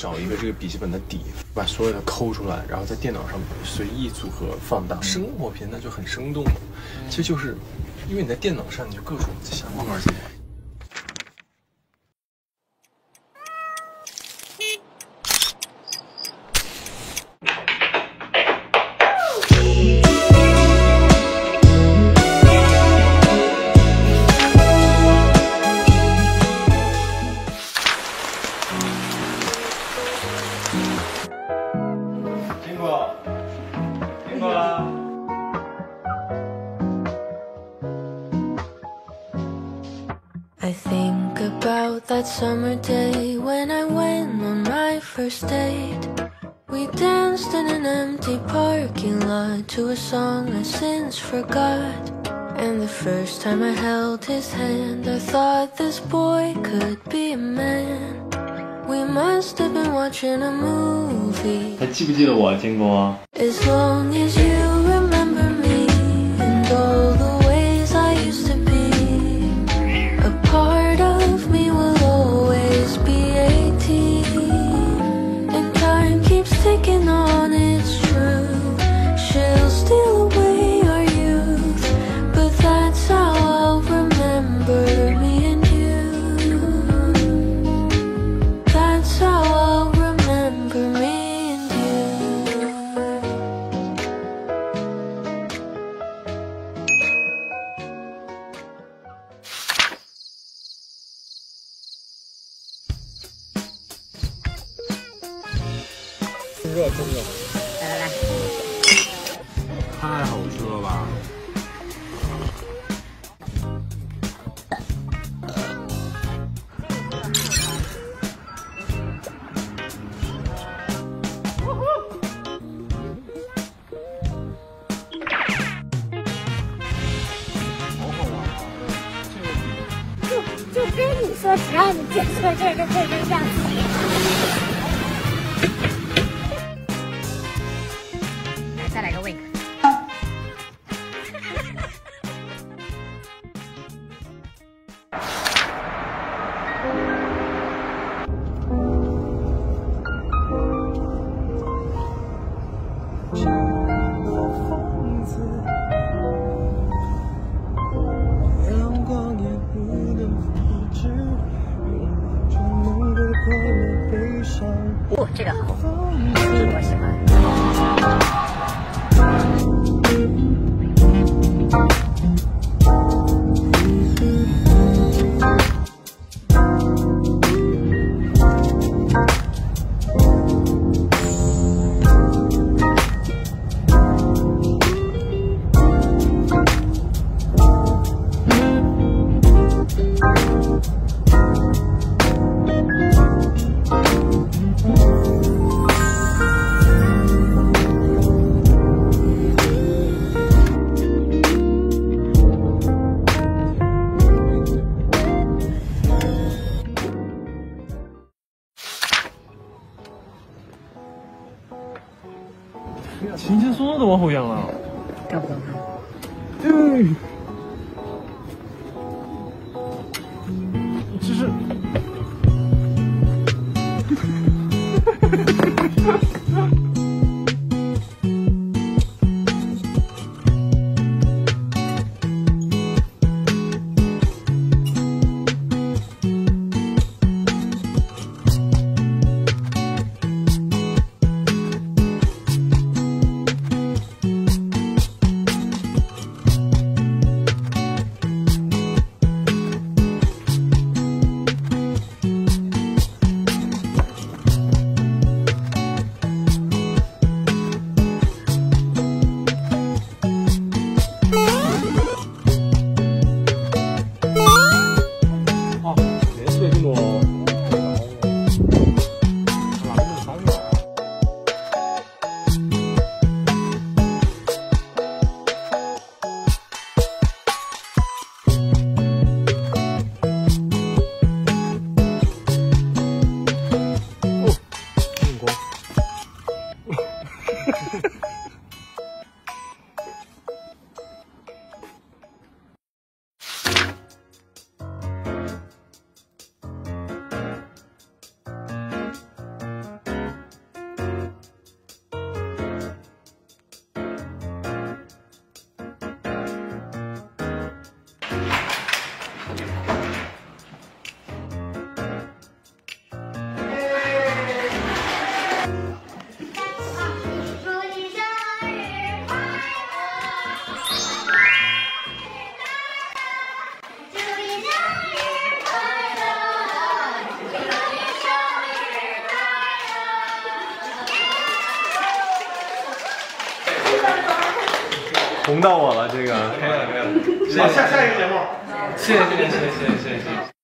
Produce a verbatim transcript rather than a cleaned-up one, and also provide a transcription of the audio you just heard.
找一个这个笔记本的底，把所有的抠出来，然后在电脑上随意组合放大。生活片那就很生动了，其实就是因为你在电脑上你就各种想法而进来。 I think about that summer day when I went on my first date. We danced in an empty parking lot to a song I since forgot. And the first time I held his hand, I thought this boy could be a man. We must have been watching a movie. 还记不记得我，金哥 As long as you remember me and all the ways I used to be, a part of me will always be eighteen. And time keeps ticking on, it's true. She'll steal away our youth, but that's how I'll remember me and you. That's how I'll remember me and you. 热中热， 来来来， 太好吃了吧！ 就就跟你说，只要你接错这儿就可以扔下去。来，再来个 wink。哦，这个好，这个我喜欢。 到我了，这个。 可以了，可以了。好，下下一个节目。谢谢，谢谢，谢谢，谢谢，谢谢。